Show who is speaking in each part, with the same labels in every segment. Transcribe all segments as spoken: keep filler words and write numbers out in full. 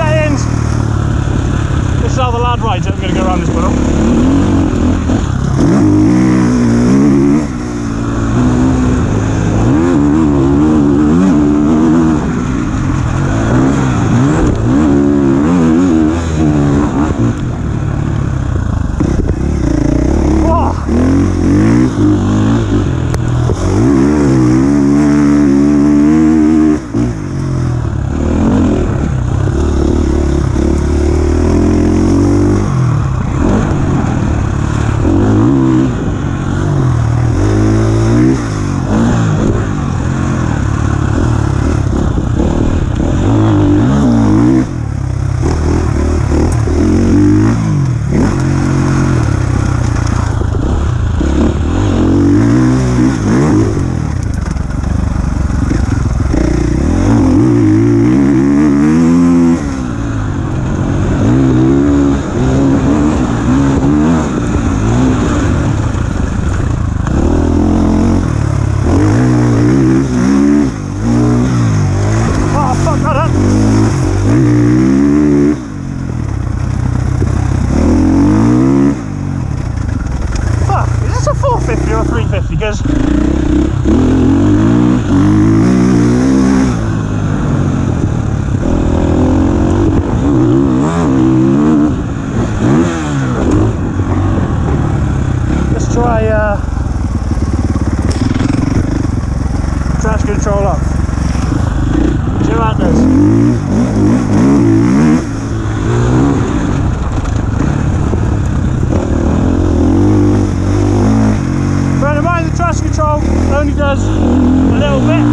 Speaker 1: settings. This is how the lad rides it. I'm going to go around this puddle. Because let's try uh, traction control up. Two antlers. Traction control only does a little bit.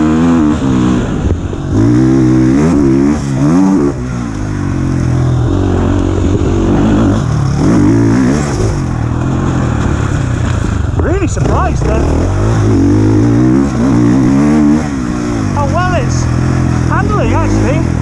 Speaker 1: Really surprised then how well it's handling actually.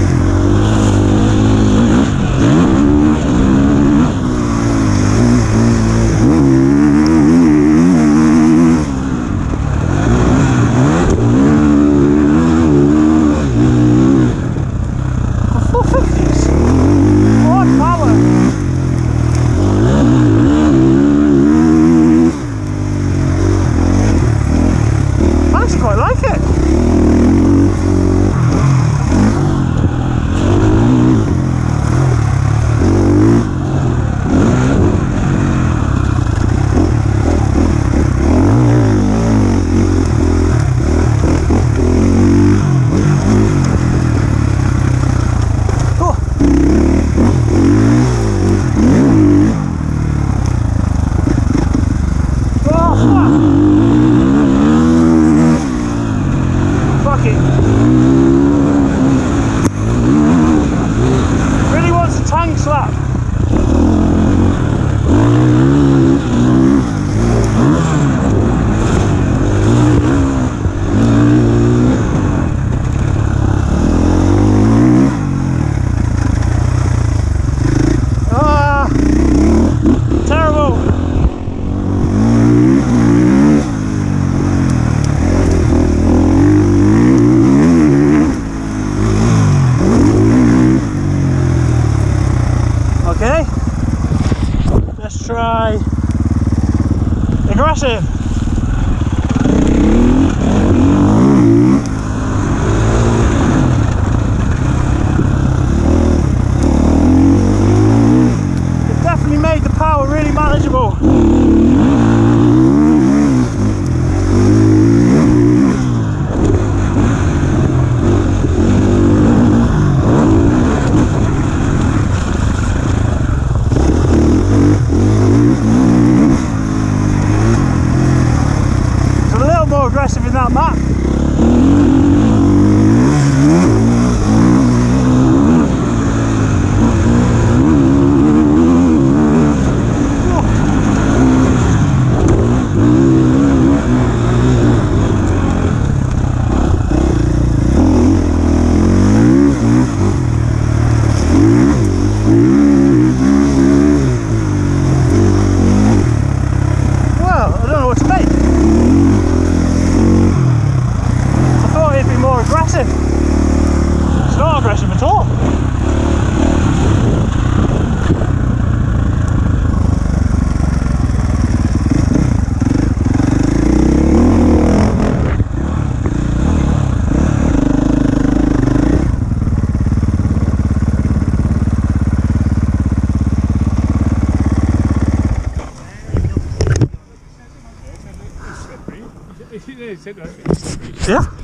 Speaker 1: Quite like it. Really wants a tongue slap. Ah, terrible. Okay, let's try aggressive. It definitely made the power really manageable. Aggressive in that map. Well, I don't know what to make. Aggressive. It's not aggressive at all.
Speaker 2: slippery.
Speaker 1: Yeah.